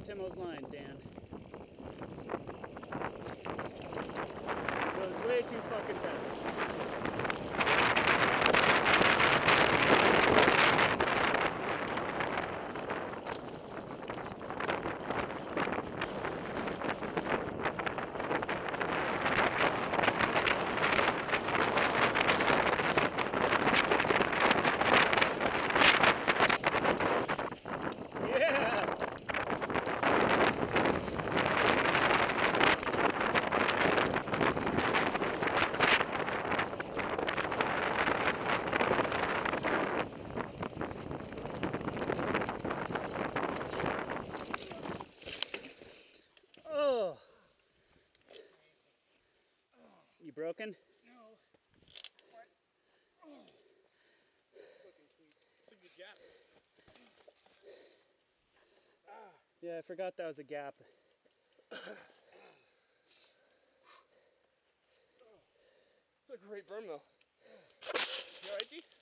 Timo's line, Dan. It goes way too fucking fast. Oh. You broken? No. What? Oh. Fucking tweet. It's a good gap. Yeah, I forgot that was a gap. It's a great berm though. You alright, G?